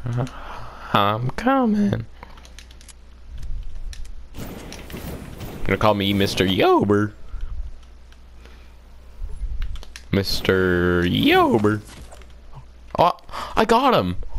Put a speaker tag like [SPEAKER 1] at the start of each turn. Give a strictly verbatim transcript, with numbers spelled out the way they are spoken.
[SPEAKER 1] I'm coming. Gonna call me Mister Yober. Mister Yober. Oh, I got him.